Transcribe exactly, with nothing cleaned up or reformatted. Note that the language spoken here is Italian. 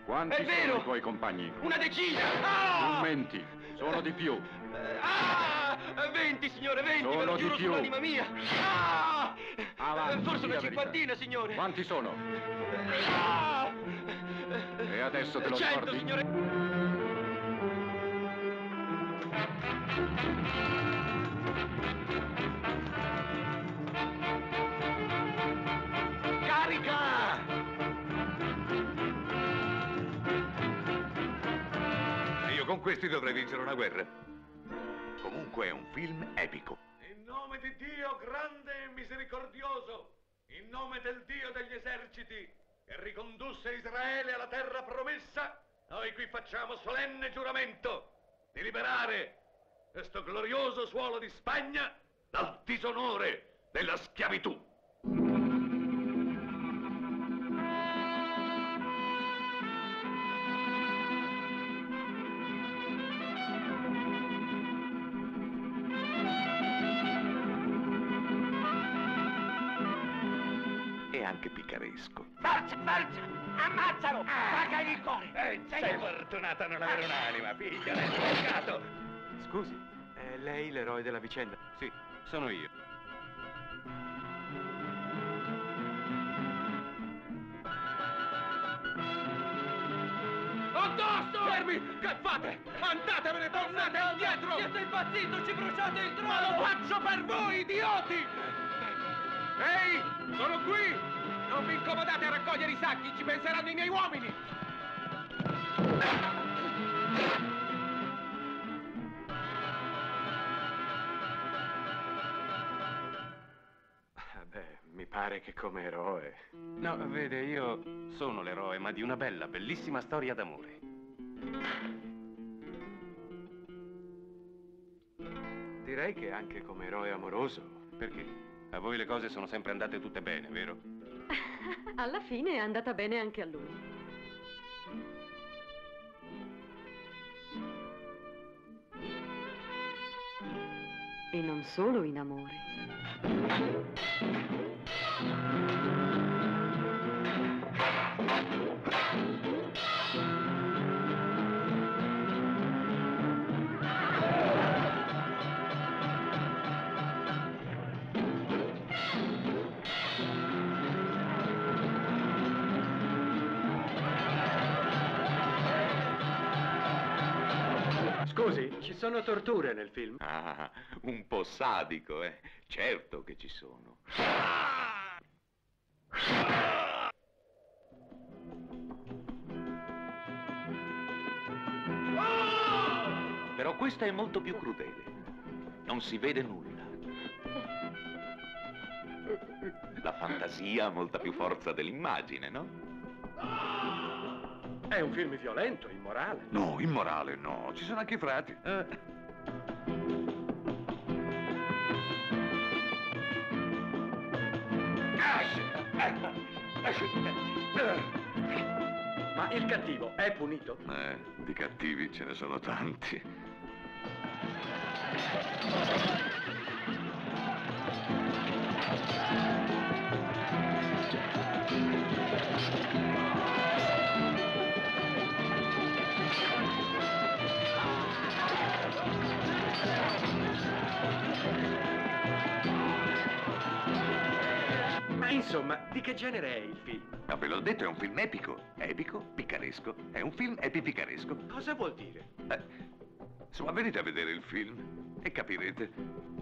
Quanti È vero! sono i tuoi compagni? Una decina! Ah! Non menti, sono di più. Ah! Venti, signore, venti, Sono ve lo di giuro più. sull'anima mia! Ah! Avanti, Forse una la verità. cinquantina, signore! Quanti sono? Ah! E adesso te lo Cento, scordi? signore! Carica! Io con questi dovrei vincere una guerra. Comunque è un film epico. In nome di Dio grande e misericordioso, in nome del Dio degli eserciti, che ricondusse Israele alla terra promessa, noi qui facciamo solenne giuramento di liberare questo glorioso suolo di Spagna dal disonore della schiavitù. E anche picaresco. Forza, forza! Ammazzalo! Pagagli il cuore! Eh, sei fortunata a non avere un'anima, figlia del peccato! Scusi, è lei l'eroe della vicenda? Sì, sono io. Addosso! Fermi! Che fate? Andatevene, tornate indietro! Siete impazzito, ci bruciate il trono! Ma lo faccio per voi, idioti! Ehi, sono qui! Non vi incomodate a raccogliere i sacchi, ci penseranno i miei uomini! Beh, mi pare che come eroe... No, vede, io sono l'eroe, ma di una bella, bellissima storia d'amore. Direi che anche come eroe amoroso... Perché? A voi le cose sono sempre andate tutte bene, vero? Alla fine è andata bene anche a lui. E non solo in amore. Scusi, ci sono torture nel film? Ah, un po' sadico, eh? Certo che ci sono. Però questa è molto più crudele. Non si vede nulla. La fantasia ha molta più forza dell'immagine, no? È un film violento, immorale. No, immorale no. Ci sono anche i frati. Eh. Ma il cattivo è punito? Eh, di cattivi ce ne sono tanti. Ma insomma, di che genere è il film? Ma ve l'ho detto, è un film epico. Epico, picaresco. È un film epipicaresco. Cosa vuol dire? Eh, insomma, venite a vedere il film e capirete.